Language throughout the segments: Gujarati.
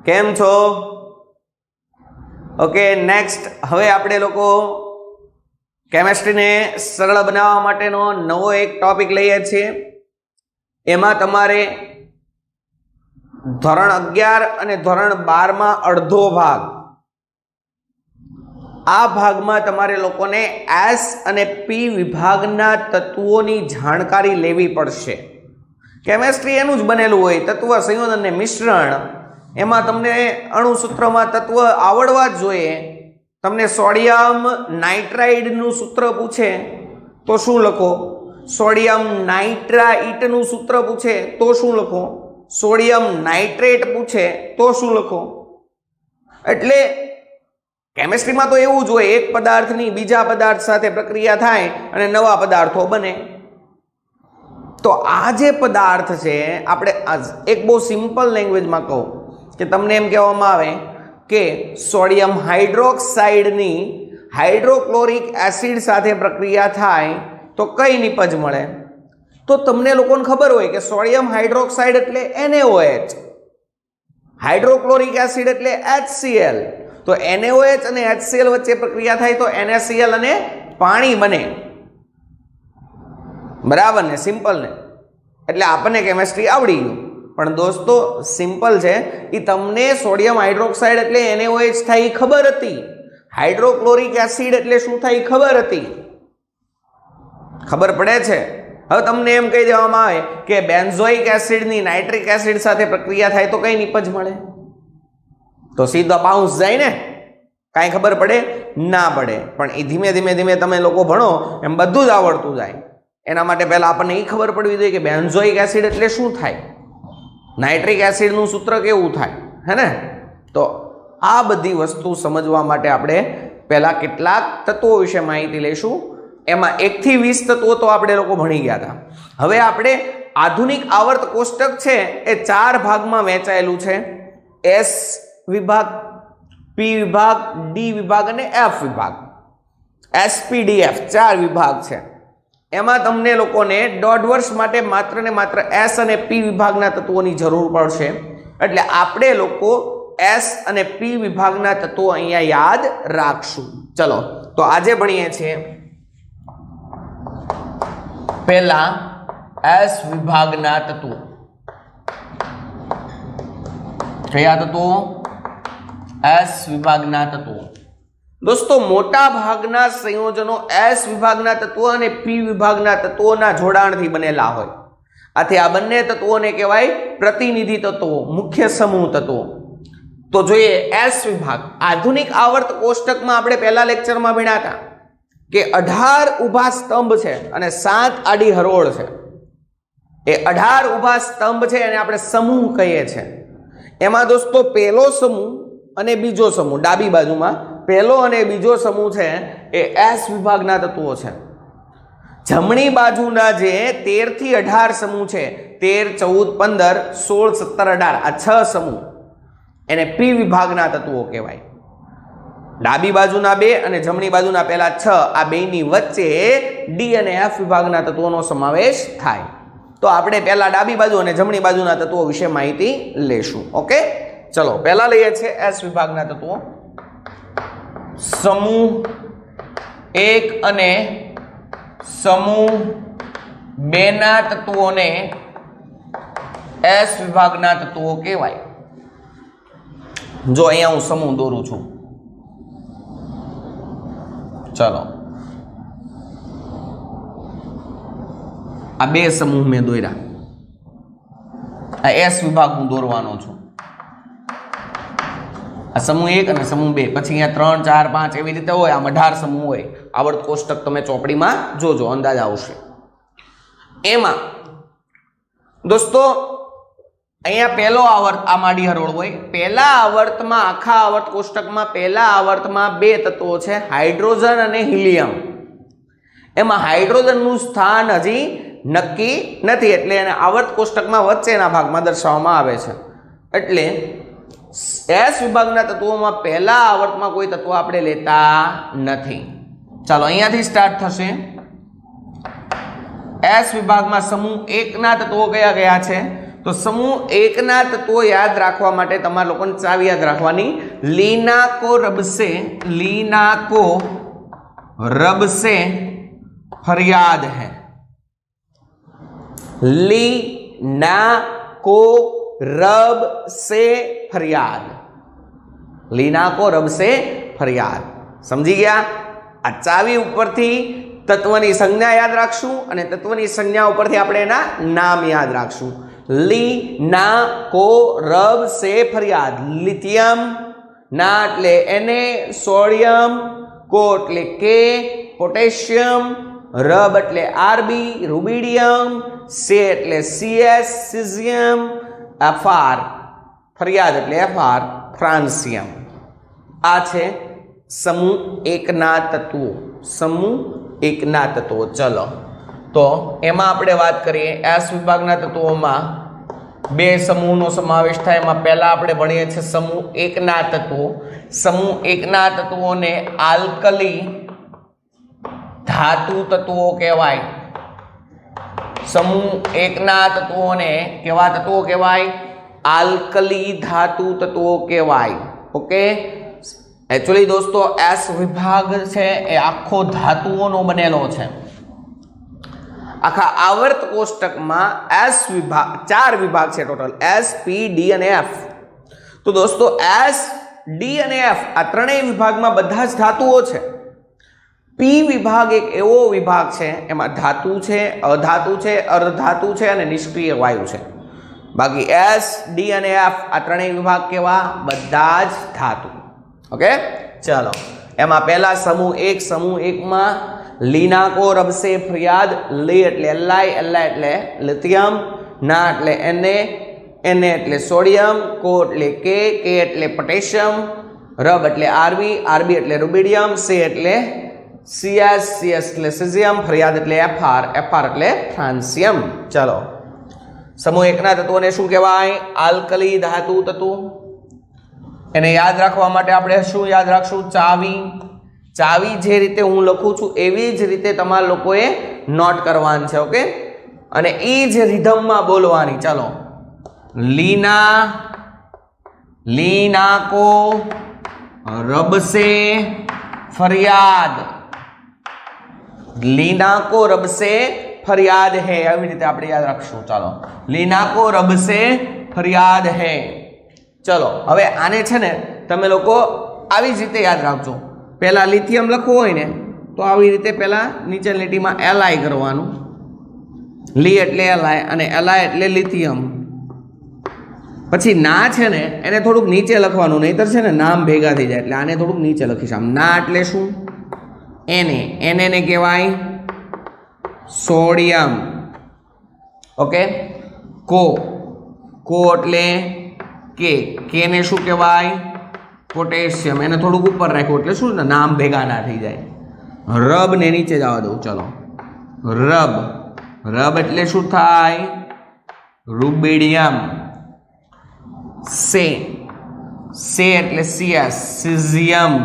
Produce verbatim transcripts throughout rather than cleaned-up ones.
કેમ છો? ઓકે, નેક્સ્ટ હવે આપણે લોકો કેમેસ્ટ્રીને સરળ બનાવવા માટેનો નવો એક ટોપિક લઈએ છીએ. એમાં તમારે ધોરણ અગિયાર અને ધોરણ બાર માં અડધો ભાગ, આ ભાગમાં તમારે લોકોને એસ અને પી વિભાગના તત્વોની જાણકારી લેવી પડશે. કેમેસ્ટ્રી એનું જ બનેલું હોય, તત્વ સંયોજન અને મિશ્રણ. એમાં તમને અણુસૂત્રમાં તત્વ આવડવા જ જોઈએ. તમને સોડિયમ નાઇટ્રાઇડનું સૂત્ર પૂછે તો શું લખો? સોડિયમ નાઇટ્રાઇટનું સૂત્ર પૂછે તો શું લખો? સોડિયમ નાઇટ્રેટ પૂછે તો શું લખો? એટલે કેમેસ્ટ્રીમાં તો એવું જ હોય, એક પદાર્થની બીજા પદાર્થ સાથે પ્રક્રિયા થાય અને નવા પદાર્થો બને. તો આ જે પદાર્થ છે, આપણે એક બહુ સિમ્પલ લેંગ્વેજમાં કહું કે તમને એમ કહેવામાં આવે કે સોડિયમ હાઇડ્રોક્સાઇડની હાઇડ્રોક્લોરિક એસિડ સાથે પ્રક્રિયા થાય તો કઈ નિપજ મળે? તો તમને લોકોને ખબર હોય કે સોડિયમ હાઇડ્રોક્સાઇડ એટલે N A O H, hydrochloric acid એટલે એચ સી એલ. તો એન એ ઓ એચ અને એચ સી એલ વચ્ચે પ્રક્રિયા થાય તો એન એ સી એલ અને પાણી બને. બરાબર ને? સિમ્પલ ને? એટલે આપણને કેમેસ્ટ્રી આવડી ગયું. પણ દોસ્તો સિમ્પલ છે, એ તમને સોડિયમ હાઇડ્રોક્સાઇડ એટલે એન એ ઓ એચ થાય ખબર હતી, હાઇડ્રોક્લોરિક એસિડ એટલે શું થાય ખબર હતી, ખબર પડે છે? હવે તમને એમ કહી દેવામાં આવે કે બેન્ઝોઇક એસિડની નાઇટ્રિક એસિડ સાથે પ્રક્રિયા થાય તો કઈ નિપજ મળે? તો સીધો બાઉન્સ જાય ને? કાંઈ ખબર પડે ના પડે. પણ એ ધીમે ધીમે ધીમે તમે લોકો ભણો એમ બધું જ આવડતું જાય. એના માટે પહેલા આપણને એ ખબર પડવી જોઈએ કે બેન્ઝોઇક એસિડ એટલે શું થાય, નાઇટ્રિક એસિડનું સૂત્ર કેવું થાય, હે ને? તો આ બધી વસ્તુ સમજવા માટે આપણે પહેલા કેટલાક તત્વો વિશે માહિતી લઈશું. એમાં એક થી વીસ તત્વો તો આપણે લોકો ભણી ગયા હતા. હવે આપણે આધુનિક આવર્ત કોષ્ટક છે એ ચાર ભાગમાં વહેંચાયેલું છે. એસ વિભાગ, પી વિભાગ, ડી વિભાગ અને એફ વિભાગ. એસ પી ડી એફ ચાર વિભાગ છે. એમાં તમને લોકોને દોઢ વર્ષ માટે માત્ર ને માત્ર એસ અને પી વિભાગના તત્વોની જરૂર પડશે. એટલે આપણે લોકો એસ અને પી વિભાગના તત્વો અહીંયા યાદ રાખશું. ચલો તો આજે ભણીએ છીએ પહેલા એસ વિભાગના તત્વો. કયા તત્વો? એસ વિભાગના તત્વો. દોસ્તો મોટા ભાગના સંયોજનો એસ વિભાગના તત્વો અને પી વિભાગના તત્વોના જોડાણથી બનેલા હોય. આથી આ બંને તત્વોને કહેવાય પ્રતિનિધિ તત્વો, મુખ્ય સમૂહ તત્વો. તો જોઈએ એસ વિભાગ. આધુનિક આવર્ત કોષ્ટકમાં આપણે પહેલા લેક્ચરમાં ભણ્યા હતા કે અઢાર ઊભા સ્તંભ છે અને સાત આડી હરોળ છે. એ અઢાર ઊભા સ્તંભ છે એને આપણે સમૂહ કહીએ છીએ. એમાં દોસ્તો પહેલો સમૂહ અને બીજો સમૂહ, ડાબી બાજુમાં પહેલો અને બીજો સમૂહ છે એ એસ વિભાગના તત્વો છે. જમણી બાજુના જે તેર થી અઢાર સમૂહ છે, તેર, ચૌદ, પંદર, સોળ, સત્તર, અઢાર, આ છ સમૂહ એને પી વિભાગના તત્વો કહેવાય. ડાબી બાજુના બે અને જમણી બાજુના પહેલા છ, આ બેની વચ્ચે ડી અને એફ વિભાગના તત્વોનો સમાવેશ થાય. તો આપણે પહેલા ડાબી બાજુ અને જમણી બાજુના તત્વો વિશે માહિતી લેશું. ઓકે, ચલો પહેલા લઈએ છીએ એસ વિભાગના તત્વો. સમૂહ એક અને સમૂહ બે ના તત્વોને એસ વિભાગના તત્વો કહેવાય. જો અહીંયા હું સમૂહ દોરું છું. ચલો આ બે સમૂહ મેં દોર્યા. આ એસ વિભાગ હું દોરવાનો છું. આ સમૂહ એક અને સમૂહ બે, પછી અહીંયા ત્રણ, ચાર, પાંચ એવી રીતે હોય. આમ અઢાર સમૂહ હોય. આવર્ત કોષ્ટક તમે ચોપડીમાં જોજો, અંદાજ આવશે. એમાં દોસ્તો અહીંયા પહેલો આવર્ત આ માડી હરોળ હોય. પહેલા આવર્તમાં, આખા આવર્ત કોષ્ટકમાં પહેલા આવર્તમાં બે તત્વો છે, હાઇડ્રોજન અને હિલિયમ. એમાં હાઇડ્રોજનનું સ્થાન હજી નક્કી નથી, એટલે એને આવર્ત કોષ્ટકમાં વચ્ચેના ભાગમાં દર્શાવવામાં આવે છે. એટલે એસ વિભાગના તત્વોમાં પહેલા આવર્તમાં કોઈ તત્વ આપણે લેતા નથી. ચાલો અહીંયાથી સ્ટાર્ટ થશે. એસ વિભાગમાં સમૂહ એક ના તત્વો કયા કયા છે? तो समूह एक ना तत्वों याद रखवा माटे तमारे लोकोने चावी याद रखवानी लीना को रब से लीना को रब से फरियाद है। लीना को रब से फरियाद लीना को रब से फरियाद समझी गया। आ चावी उपरथी तत्वनी संज्ञा याद राखशुं अने तत्वनी संज्ञा उपरथी आपणे एना नाम याद राखशुं। लीना को रब से फरियाद लिथियम ना एटले एने सोडियम को एटले के पोटेशियम रब एटले आरबी रुबिडियम से एटले सीएस सीजियम एफआर फरियाद एटले एफआर फ्रांसियम। आ छे समूह एक ना तत्वों समूह एक ना तत्वों। चलो तो एमां आपणे वात करीए एस विभागना तत्वोमां बे समूहनो समावेश थाय। एमां पहेला आपणे भणीए छीए समूह एक ना तत्वों। समूह एक ना तत्वोने आल्कली धातु तत्वों कहेवाय। समूह एक ना तत्वोने केवा तत्वों कहेवाय आल्कली धातु तत्वों कहेवाय। ओके एक्चुअली दोस्तों एस विभाग है ए आखो धातुओं बनेलो है। आखा आवर्त कोष्टक में एस विभाग चार विभाग है टोटल एस पी डी और एफ। तो दोस्तों एस डी और एफ आ त्रणेय विभाग में बधा ज धातुओं है। पी विभाग एक एवो विभाग है एमां धातु है अधातु है अर्धधातु है और निष्क्रिय वायु है। बाकी एस डी और एफ आ त्रणेय विभाग केवा बधा ज धातु। ओके चलो एमा पहला समूह एक समूह एक में लीना को रब से फरियाद ली एटले एलआई एलआई एटले लिथियम ना एटले एनए एनए एटले सोडियम को एटले के के एटले पोटेशियम रब एटले आरबी आरबी एटले रुबिडियम सी एटले सीएस सीएस एटले सीजियम फरियाद एटले एफआर एफआर एटले फ्रांसियम। चलो समूह एक ना तत्वोने शुं कहेवाय आल्कली धातु तत्व। एने याद रखवा माटे आपणे शुं याद राखशुं चावी। चावी जे रीते हूँ लखुं छुं एवी ज रीते तमारे लोकोए नोट करवानी छे। ओके अने ई ज रिधम में बोलवानी। चलो लीना लीना को रब से फरियाद लीना को रब से फरियाद है एवी रीते आपणे याद राखशुं। चलो लीना को रब से फरियाद है। चलो हवे आने छे ने तमे लोको आवी ज रीते याद राखजो। पहला लिथियम लखवो होय ने तो आवी रीते पहला नीचे લીટીમાં એલઆઈ કરવાનું લી એટલે એલઆઈ અને એલઆઈ એટલે લિથિયમ। પછી ના છે ને એને થોડુંક નીચે લખવાનું નહીતર છે ને નામ ભેગા થઈ જાય એટલે આને થોડુંક નીચે લખીશ આમ। ના એટલે શું એને એને ને કહેવાય સોડિયમ। ઓકે को को એટલે के के ने शू कहेवाय पोटेशियम। एने थोड़ुंक ऊपर राख्युं એટલે શું નામ ભેગા ના થઈ જાય। રબ ને નીચે જવા દઉં। चलो रब रब એટલે શું થાય रुबिडियम। से से એટલે सीएस सीजियम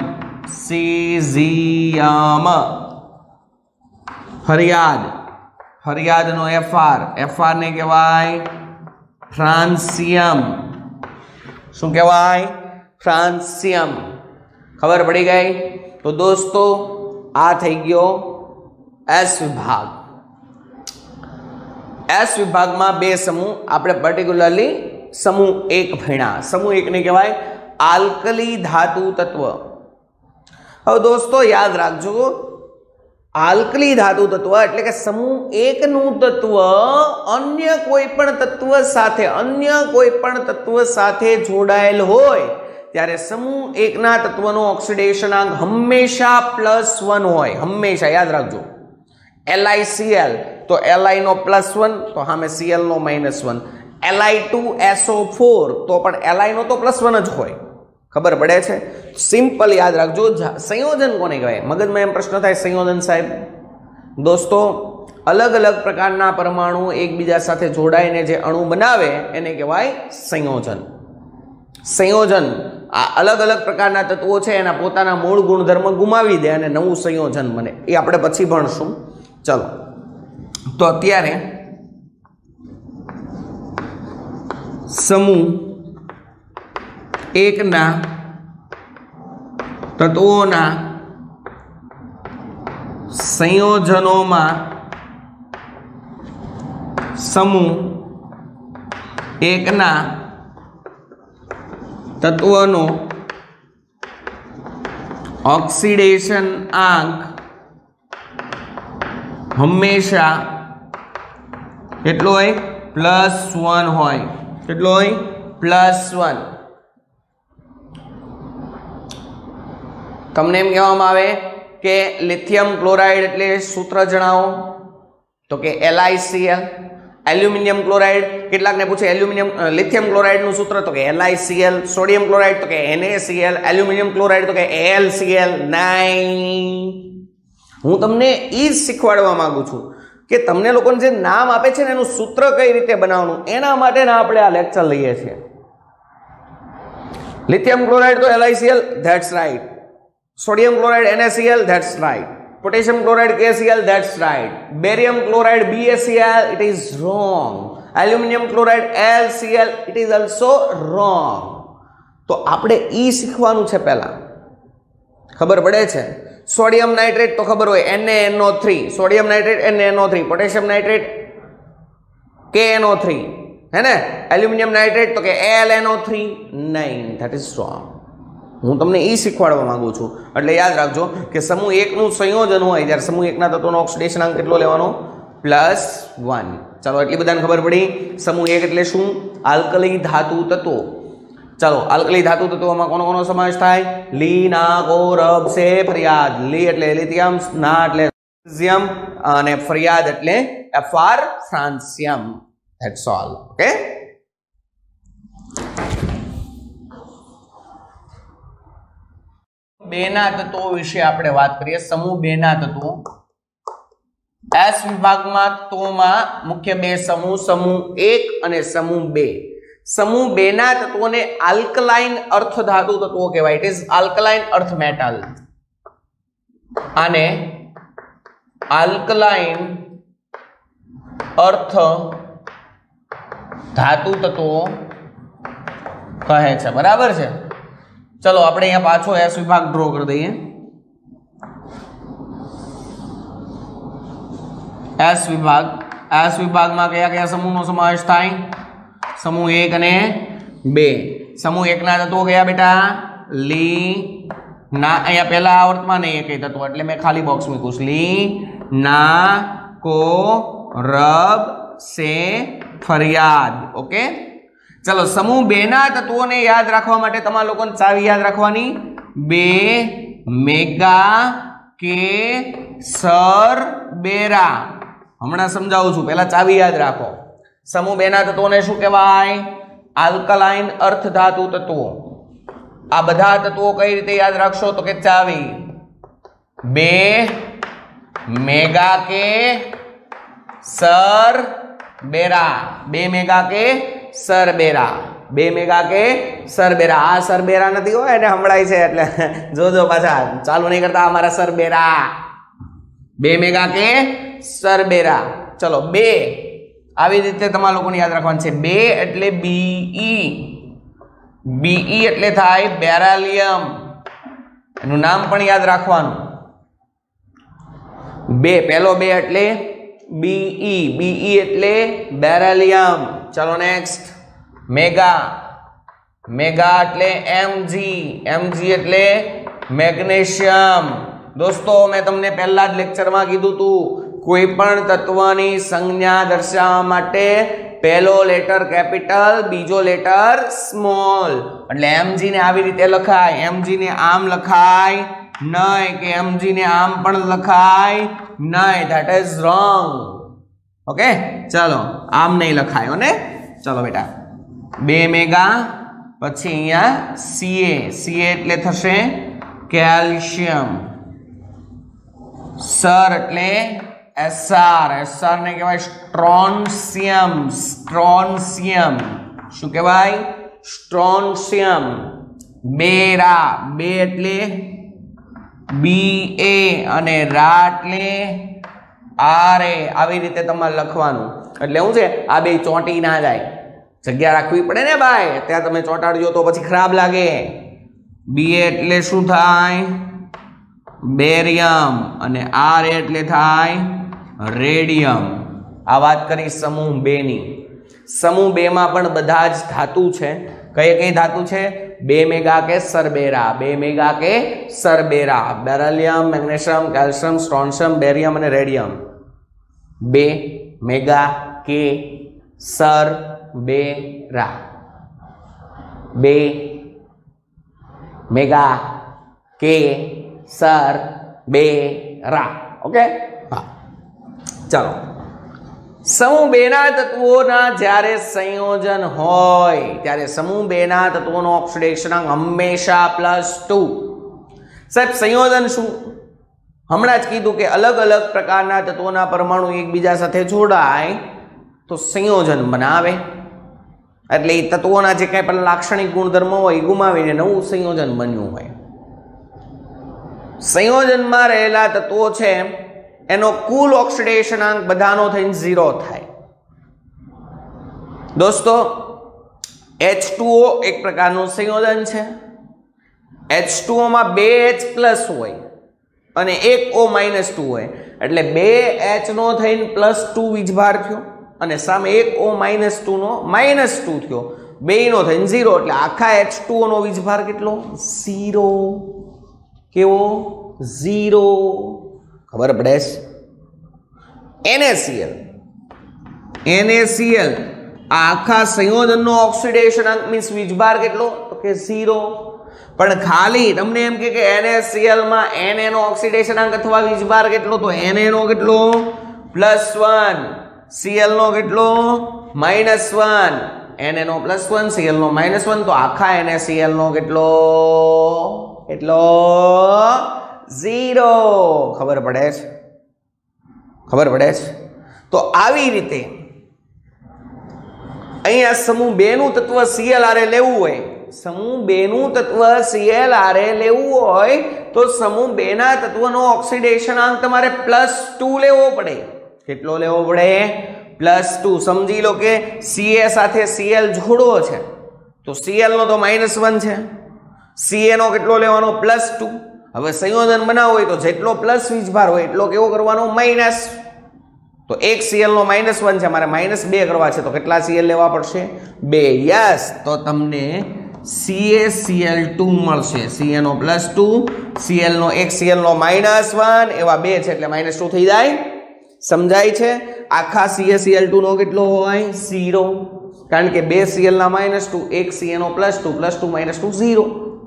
सीजियम। फरियाद फरियाद नो एफआर एफआर ने कहेवाय फ्रांसियम। શું કહેવાય फ्रांसियम। खबर पड़ी गई। तो दोस्तों आ थई गयो एस विभाग। एस विभाग में बे समूह आपणे पर्टिक्युलरली समूह एक भण्या। समूह एक ने कहेवाय आल्कली धातु तत्व। हवे दोस्तों याद राखजो आल्कली धातु तत्व एटले के समूह एक नु तत्व अन्य कोईपण तत्व साथे अन्य कोईपण तत्व साथे जोड़ायेल होय त्यारे समूह एक ना तत्वनो ऑक्सिडेशनांक हमेशा प्लस वन होय। हमेशा याद राखजो एल आई सी एल तो एल आई नो प्लस वन तो हमें सी एल नो minus one L I two S O four तो पण एल आई नो तो प्लस वन ज होय। खबर पड़े छे सिंपल याद रखजो संयोजन कोने कहेवाय। मगज में एम प्रश्न थाय संयोजन साहेब। दोस्तों अलग अलग प्रकारना परमाणु एकबीजा साथे जोड़ाईने जे अणु बनावे एने कहेवाय संयोजन। संयोजन आ अलग अलग प्रकारना तत्वों छे एना पोताना मूळ गुणधर्म गुमावी दे अने नवुं संयोजन बने ए आपणे पछी भणशुं। चलो तो अत्यारे સમૂહ એકના તત્વોના સંયોજનોમાં સમૂહ એકના તત્વનો ઓક્સિડેશન આંક હંમેશા કેટલો હોય? પ્લસ વન હોય. કેટલો હોય? Plus one. તમને એમ કહેવામાં આવે કે લિથિયમ ક્લોરાઇડ એટલે સૂત્ર જણાવો, તો કે L I C L. Aluminium chloride, કેટલાકને પૂછે એલ્યુમિનિયમ લિથિયમ ક્લોરાઇડ નું સૂત્ર, તો કે L I C L. Sodium chloride તો કે N A C L. Aluminium chloride તો કે A L C L. Nine. હું તમને એ જ શીખવાડવા માંગુ છું કે તમને લોકોને જે નામ આપે છે ને એનું સૂત્ર કઈ રીતે બનાવવાનું, એના માટે આપણે આ લેક્ચર લઈએ છીએ. લિથિયમ ક્લોરાઇડ તો L I C L, that's right. Sodium chloride N A C L, that's right. Potassium chloride K C L, that's right. Barium chloride B A C L, it is wrong. Aluminium chloride L C L, it is also wrong. તો આપણે ઈ શીખવાનું છે પહેલા. ખબર પડે છે? સોડિયમ નાઇટ્રેટ તો ખબર હોય, N A N O three. Sodium nitrate N A N O three. Potassium nitrate K N O three, હે ને? એલ્યુમિનિયમ નાઇટ્રેટ તો કે L N O three. Nine, that is wrong. હું તમને એ શીખવાડવા માંગુ છું. એટલે યાદ રાખજો કે સમૂહ એકનું સંયોજન હોય ત્યારે સમૂહ એકના તત્વોનો ઓક્સિડેશનાંક કેટલો લેવાનો? Plus one. ચાલો, એટલી બધાને ખબર પડી. સમૂહ એક એટલે શું? આલ્કલી ધાતુ તત્વો. ચાલો, આલ્કલી ધાતુ તત્વોમાં કોનો કોનો સમાવેશ થાય? લી, ના, કો, રબ, સે, ફરિયાદ. લી એટલે લિથિયમ, ના એટલે મેગ્નેશિયમ અને ફરિયાદ એટલે F R francium. That's all. Okay. બેના તત્વો વિશે આપણે વાત કરીએ. સમૂહ બેના તત્વો. એસ વિભાગમાં તત્વોમાં મુખ્ય બે સમૂહ, સમૂહ એક અને સમૂહ બે. સમૂહ બે ના તત્વોને આલ્કલાઇન અર્થ ધાતુ તત્વો કહેવાય. It is alkaline earth metal. આને આલ્કલાઇન અર્થ ધાતુ તત્વો કહે છે. બરાબર છે? ચલો, આપણે અહીંયા પાછો એસ વિભાગ ડ્રો કરી દઈએ. એસ વિભાગ. એસ વિભાગમાં કયા કયા સમૂહનો સમાવેશ થાય? સમૂહ એક અને બે. સમૂહ એક ના તત્વો કયા બેટા? લી, ના. અહીંયા પહેલા આવર્તમાં નહીં એક તત્વો, એટલે મેં ખાલી બોક્સ મૂક્યું. લી, ના, કો, રબ, સે, ફરિયાદ. ઓકે. ચલો, સમૂહ બે ના તત્વોને યાદ રાખવા માટે તમારા લોકોને ચાવી યાદ રાખવાની. બે મેગા કે સર બેરા. હમણાં સમજાવું છું, પહેલા ચાવી યાદ રાખો. સમૂહ બે ના તત્વોને શું કહેવાય? આલ્કલાઇન અર્થ ધાતુ તત્વો. આ બધા તત્વો કઈ રીતે યાદ રાખશો? તો કે ચાવી. બે મેગા કે સર બેરા. બે મેગા કે સરબેરા. બે મેગા કે સરબેરા. આ સરબેરા નથી હોય, એને હમણાય છે એટલે જોજો પાછા ચાલુ નહીં કરતા અમારા સરબેરા. બે મેગા કે સરબેરા. ચલો, બે આવી રીતે તમારા લોકોને યાદ રાખવાનું છે. બે એટલે બીઈ. બીઈ એટલે થાય બેરાલિયમ. એનું નામ પણ યાદ રાખવાનું. બે પહેલો બે એટલે બીઈ. બીઈ એટલે બેરાલિયમ. ચલો, નેક્સ્ટ. મેગા. મેગા એટલે એમજી. એમજી એટલે મેગ્નેશિયમ. દોસ્તો, મેં તમને પહેલા જ લેક્ચરમાં કીધું હતું, કોઈ પણ તત્વની સંજ્ઞા દર્શાવવા માટે પહેલો લેટર કેપિટલ, બીજો લેટર સ્મોલ. એટલે એમજી ને આવી રીતે લખાય. એમજી ને આમ લખાય નહીં, કે એમજી ને આમ પણ લખાય નહીં. That is wrong. ઓકે. ચલો, આમ નહીં લખાયો ને. ચલો બેટા, બે મેગા, પછી અહીંયા સીએ. સીએ એટલે થશે કેલ્શિયમ. સર એટલે એસઆર. એસઆર ને કહેવાય સ્ટ્રોન્સિયમ. સ્ટ્રોન્સિયમ. શું કહેવાય? સ્ટ્રોન્સિયમ. બેરા. બે એટલે બી એ અને રા એટલે આર એ. આવી રીતે તમારે લખવાનું. એટલે શું છે? આ બે ચોંટી ના જાય. जग्या राखवी पड़े ने भाई, त्यारे तमे ચોંટાડજો तो पछी खराब लागे। बी एटले शुं थाय? बेरियम अने आर एटले थाय रेडियम। आ वात करी समूह बे नी। समूह बे मां पण बधा ज धातु छे। कई कई धातु छे? बे मेगा के सरबेरा, बे मेगा के सरबेरा, beryllium, magnesium, calcium, strontium, barium अने रेडियम। बे मेगा के सरबेरा, बे मेगा के सरबेरा। ओके, हाँ चलो। समूह बेना तत्वोना ज्यारे संयोजन होय त्यारे समूह बेना तत्वोनो ऑक्सिडेशनांक हमेशा प्लस टू। साहेब संयोजन शुं? हमणां ज कीधुं के अलग अलग प्रकारना तत्वोना परमाणु एकबीजा साथे जोड़ाय तो संयोजन बनावे। एटले ए तत्वोना जे कांई पण लाक्षणिक गुणधर्मो होय ए गुमावीने नवुं संयोजन बन्युं होय। संयोजनमां रहेला तत्वो छे एनो कुल ऑक्सिडेशनांक बधानो थईने जीरो थाय। दोस्तों एच टू ओ एक प्रकारનું संयोजन छे। एच टू ओ मां बे एच प्लस होय अने एक ओ माइनस टू होय एटले बे एच नो थईने प्लस टू वीजभार थयो अने सामे एक ओ माइनस टू नो माइनस टू थयो, बेयनो थईने जीरो एटले आखा एच टू ओ नो वीजभार केटलो? जीरो। केवो? जीरो। खबर पड़े? N A C L, N A C L आखा संयोजन नो ऑक्सिडेशनांक मीन्स वीजभार केटलो? तो के जीरो। पण खाली तमने एम के एन ए सी एल मां एन ए नो ऑक्सिडेशनांक अथवा वीजभार केटलो? तो एन ए नो केटलो? Plus one. सी एल नो केटलो? Minus one. एन ए नो प्लस वन, सी एल नो माइनस वन, तो आखा एन ए सी एल नो केटलो? केटलो? जीरो। खबर पड़े छे? खबर पड़े छे? तो आवी रीते अहींया समूह बे नु तत्व सी एल आरे लेवुं होय, समूह बे नु तत्व सी एल आरे लेवुं होय तो समूह बे ना तत्वनो ऑक्सिडेशनांक तमारे प्लस टू लेवो पड़े। केटलो लेवो पड़े? Plus two. समझी लो के सी ए साथे सी एल जोड़ो छे तो सी एल नो तो माइनस वन छे, सी ए नो केटलो लेवानो? Plus two. हवे संयोजन बनावो होय तो जेटलो प्लस वीजभार होय एटलो केवो करवानो? माइनस। तो एक सी एल नो माइनस वन छे, मारे माइनस बे करवा छे तो केटला सी एल लेवा पड़शे? बे। यस, तो तमने C A C L two मळशे। सी ए नो प्लस टू, सी एल नो एक सी एल नो माइनस वन एवा बे छे એટલે माइनस टू थई जाय। समजाय छे? आखा C A C L two नो केटलो होय? जीरो। कारण के बे सी एल ना माइनस टू, एक सी ए नो plus two, plus two minus two zero.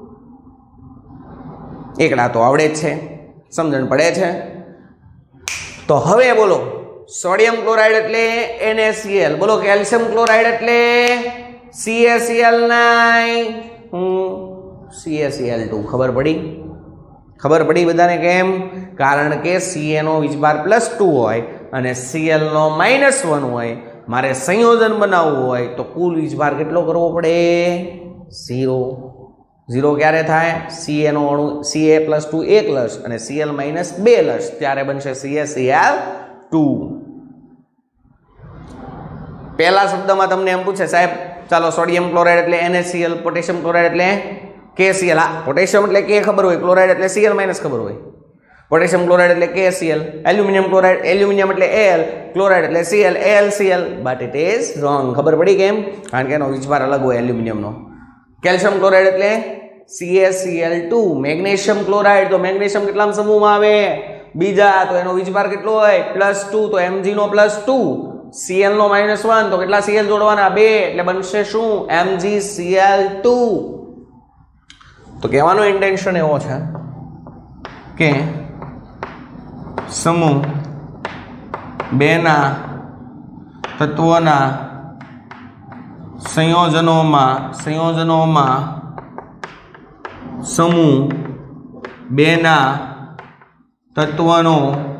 एकड़ा तो आवड़े छे, समझण पड़े छे। तो हवे बोलो सोडियम क्लोराइड एटले एन ए सी एल, बोलो कैल्शियम क्लोराइड एटले C A C L nine, हूँ सी ए सी एल टू। खबर पड़ी? खबर पड़ी बधाने केम? कारण के सी ए नो वीजभार प्लस टू होय अने सी एल नो माइनस वन होय। मारे संयोजन बनावવું होय तो कुल वीजभार केटलो करवो पड़े? जीरो। जीरो क्यारे थाय? सी ए नो अणु सी ए प्लस टू एक लश अने सी एल माइनस बे लश त्यारे बनशे सी ए सी एल टू। पहला शब्द में तमने एम पूछे साहेब चलो सोडियम क्लोराइड एटले N A C L, potassium chloride एटले के सी एल। हाँ, पोटेशियम एटले के खबर होय, क्लोराइड एटले सी एल माइनस खबर होय। पोटेशियम क्लोराइड एटले K C L, aluminium chloride aluminium एटले ए एल, क्लोराइड एटले C L, A L C L. But it is wrong. खबर पड़ी केम? कारण के एनो वीजभार अलग होय एल्युमिनियम नो। कैल्शियम क्लोराइड एटले C A C L two. Magnesium chloride तो मैग्नीशियम केटलाम समूह में आवे? बीजा। तो एनो वीजभार केटलो होय? Plus two. तो एमजी नो प्लस टू, सी एल नो माइनस वन, तो केटला सी एल जोड़वाना? बे। एटले बनशे शुं? MG C L two. तो कहेवानो इंटेंशन एवो छे के समूह बेना तत्वोना संयोजनोमां संयोजनोमां समूह बेना तत्वोनो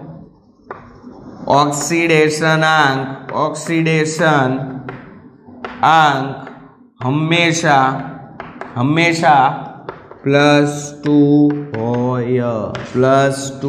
ऑक्सीडेशन आंक ऑक्सीडेशन आंक हमेशा हमेशा प्लस टू होय प्लस टू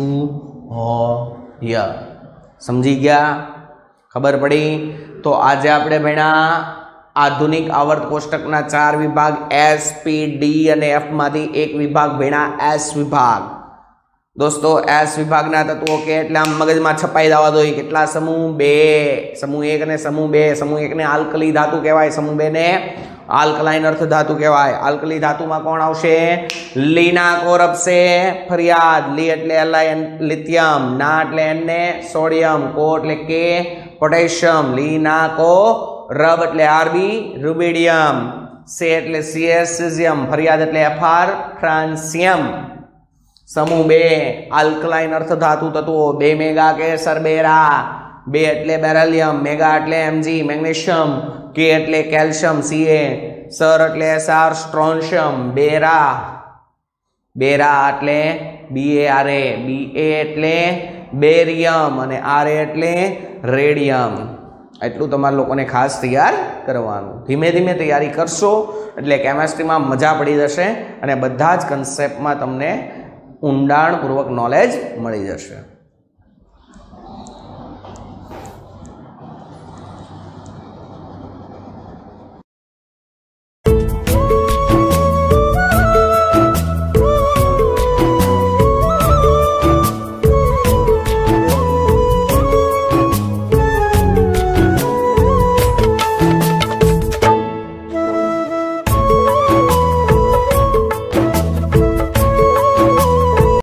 होय। समझी गया? खबर पड़ी? तो आज आपणे भण्या आधुनिक आवर्त कोष्टकना चार विभाग एस पी डी अने एफ मांथी एक विभाग भेणा एस विभाग। दोस्तों एस विभागना तत्वों के एटले आम मगजमां छपाई जवा दो। केटला समूह बे, समूह एक ने समूह बे। समूह एक ने आल्कली धातु कहेवाय, समूह बे ने आल्कलाइन अर्थ धातु कहेवाय। आल्कली धातु में कोण आवशे? लीना कोरब से फरियाद। ली एटले एलाइन लिथियम, ना एटले एन ने सोडियम, को एटले के पोटेशियम, लीना को रब एटले आरबी रुबिडियम, से एटले सीएस सीजियम, फरियाद एटले एफआर फ्रांसियम। समूह बे आल्कलाइन अर्थ धातु तत्वो बे मेगा के सरबेरा, बे एटले बेरिलियम, मेगा एटले एमजी मैग्नीशियम, के एटले कैल्शियम सीए, सर एटले एसआर स्ट्रोन्शियम, बेरा बेरा एटले बीएआरए, बीए एटले बेरियम अने आरए एटले रेडियम। एटलू तमारे लोकोने खास तैयार करवानुं। धीमे धीमे तैयारी करशो एटले केमिस्ट्री में मजा पड़ी जशे अने बधा ज कन्सेप्ट में तमने ઊંડાણપૂર્વક નોલેજ મળી જશે।